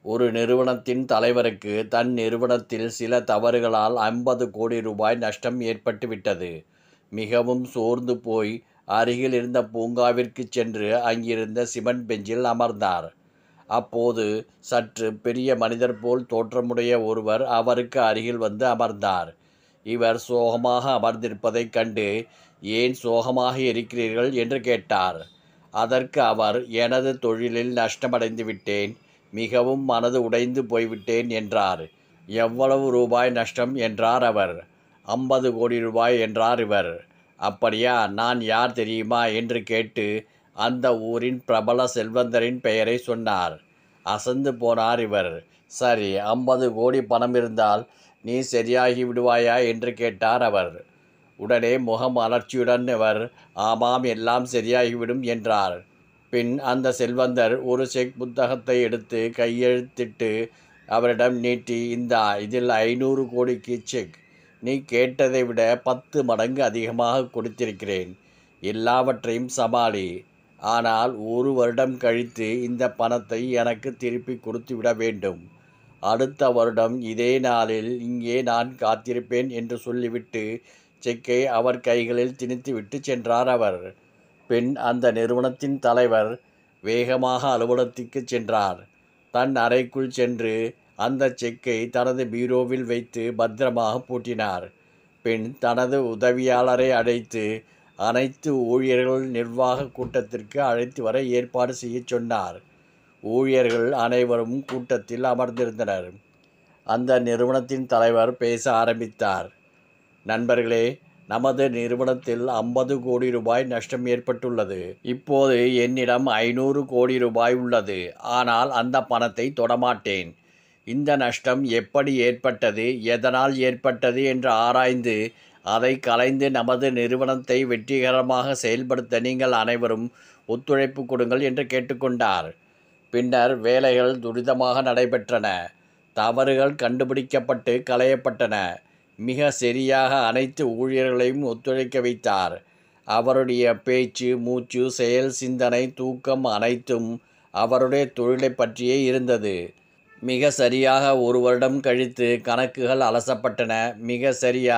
ஒரு நிறுவனத்தின் தலைவருக்கு தன் நிறுவனத்தில் சில தவறுகளால் 50 கோடி ரூபாய் நஷ்டம் ஏற்பட்டுவிட்டது. மிகவும் சோர்ந்து போய் அருகில் இருந்த பூங்காவிற்கு சென்று அங்கிருந்த சிமெண்ட் பெஞ்சில் அமர்ந்தார். அப்போது சற்று பெரிய மனிதர் போல் தோற்றமுடைய ஒருவர் அவருக்கு அருகில் வந்து அமர்ந்தார். இவர் சோகமாக அமர்ந்திருப்பதைக் கண்டு, "ஏன் சோகமாக இருக்கிறீர்கள்?" என்று கேட்டார். அதற்கு அவர், "எனது தொழிலில் நஷ்டமடைந்து விட்டேன், மிகவும் மனது உடைந்து போய்விட்டேன்" என்றார். "எவ்வளவு ரூபாய் நஷ்டம்?" என்றார் அவர். 50 கோடி ரூபாய் என்றார் இவர். "அப்படியா, நான் யார் தெரியுமா?" என்று கேட்டு அந்த ஊரின் பிரபல செல்வந்தரின் பெயரை சொன்னார். அசந்து போனார் இவர். "சரி, 50 கோடி பணம் இருந்தால் நீ சரியாகி விடுவாயா?" என்று கேட்டார் அவர். உடனே முகமலர்ச்சியுடன் அவர், "ஆமாம், எல்லாம் சரியாகிவிடும்" என்றார். பின் அந்த செல்வந்தர் ஒரு செக் புத்தகத்தை எடுத்து கையெழுத்திட்டு அவரிடம் நீட்டி, "இந்தா, இதில் 500 கோடிக்கு செக். நீ கேட்டதை விட 10 மடங்கு அதிகமாக கொடுத்திருக்கிறேன். எல்லாவற்றையும் சமாளி. ஆனால் 1 வருடம் கழித்து இந்த பணத்தை எனக்கு திருப்பி கொடுத்துவிட வேண்டும். அடுத்த வருடம் இதே நாளில் இங்கே நான் காத்திருப்பேன்" என்று சொல்லிவிட்டு செக்கை அவர் கைகளில் திணித்துவிட்டு சென்றார் அவர். பின் அந்த நிறுவனத்தின் தலைவர் வேகமாக அலுவலகத்திற்கு சென்றார். தன் அறைக்குள் சென்று அந்த செக்கை தனது பீரோவில் வைத்து பத்திரமாக பூட்டினார். பின் தனது உதவியாளரை அழைத்து அனைத்து ஊழியர்கள் நிர்வாக கூட்டத்திற்கு அழைத்து வர ஏற்பாடு செய்யச் சொன்னார். ஊழியர்கள் அனைவரும் கூட்டத்தில் அமர்ந்திருந்தனர். அந்த நிறுவனத்தின் தலைவர் பேச ஆரம்பித்தார். "நண்பர்களே, நமது நிறுவனத்தில் 50 கோடி ரூபாய் நஷ்டம் ஏற்பட்டுள்ளது. இப்போது என்னிடம் 500 கோடி ரூபாய் உள்ளது. ஆனால் அந்த பணத்தை தொடமாட்டேன். இந்த நஷ்டம் எப்படி ஏற்பட்டது, எதனால் ஏற்பட்டது என்று ஆராய்ந்து அதை களைந்து நமது நிறுவனத்தை வெற்றிகரமாக செயல்படுத்த நீங்கள் அனைவரும் ஒத்துழைப்பு கொடுங்கள்" என்று கேட்டுக்கொண்டார். பின்னர் வேலைகள் துரிதமாக நடைபெற்றன. தவறுகள் கண்டுபிடிக்கப்பட்டு களையப்பட்டன. மிக சரியாக அனைத்து ஊழியர்களையும் ஒத்துழைக்க வைத்தார். அவருடைய பேச்சு, மூச்சு, செயல், சிந்தனை, தூக்கம் அனைத்தும் அவருடைய தொழிலைப் பற்றியே இருந்தது. மிக சரியாக 1 வருடம் கழித்து கணக்குகள் அலசப்பட்டன. மிக சரியா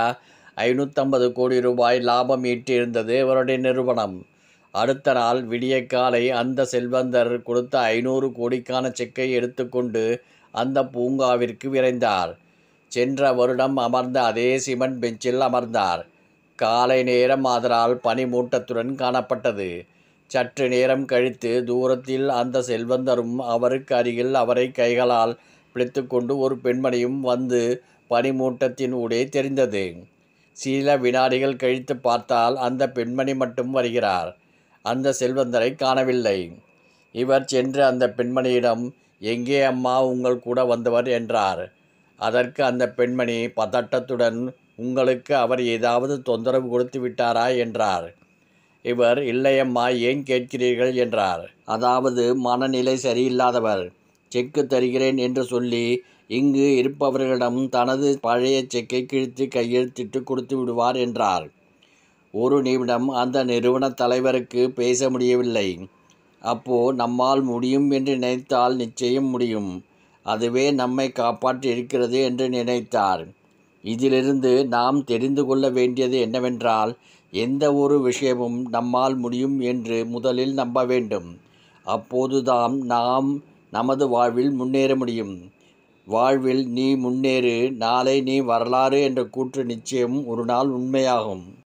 550 கோடி ரூபாய் லாபம் ஈட்டியிருந்தது அவருடைய நிறுவனம். அடுத்த நாள் விடியற்காலை அந்த செல்வந்தர் கொடுத்த 500 கோடிக்கான செக்கை எடுத்துக்கொண்டு அந்த பூங்காவிற்கு விரைந்தார். சென்ற வருடம் அமர்ந்த அதே சிமெண்ட் பெஞ்சில் அமர்ந்தார். காலை நேரம் ஆதலால் பனிமூட்டத்துடன் காணப்பட்டது. சற்று நேரம் கழித்து தூரத்தில் அந்த செல்வந்தரும் அவருக்கு அருகில் அவரை கைகளால் பிடித்துக்கொண்டு ஒரு பெண்மணியும் வந்து பனிமூட்டத்தின் ஊடே தெரிந்தது. சில வினாடிகள் கழித்து பார்த்தால் அந்த பெண்மணி மட்டும் வருகிறார். அந்த செல்வந்தரை காணவில்லை. இவர் சென்று அந்த பெண்மணியிடம், "எங்கே அம்மா உங்கள் கூட வந்தவர்?" என்றார். அதற்கு அந்த பெண்மணி பதட்டத்துடன், "உங்களுக்கு அவர் ஏதாவது தொந்தரவு கொடுத்து விட்டாரா?" என்றார். இவர், "இல்லையம்மா, ஏன் கேட்கிறீர்கள்?" என்றார். "அதாவது மனநிலை சரியில்லாதவர். செக்கு தருகிறேன் என்று சொல்லி இங்கு இருப்பவர்களிடம் தனது பழைய செக்கை கிழித்து கையெழுத்திட்டு கொடுத்து விடுவார்" என்றார். ஒரு நிமிடம் அந்த நிறுவன தலைவருக்கு பேச முடியவில்லை. "அப்போ நம்மால் முடியும் என்று நினைத்தால் நிச்சயம் முடியும். அதுவே நம்மை காப்பாற்றி இருக்கிறது" என்று நினைத்தார். இதிலிருந்து நாம் தெரிந்து கொள்ள வேண்டியது என்னவென்றால், எந்த ஒரு விஷயமும் நம்மால் முடியும் என்று முதலில் நம்ப வேண்டும். அப்போதுதான் நாம் நமது வாழ்வில் முன்னேற முடியும். வாழ்வில் நீ முன்னேறு, நாளை நீ வரலாறு என்ற கூற்று நிச்சயம் ஒரு நாள் உண்மையாகும்.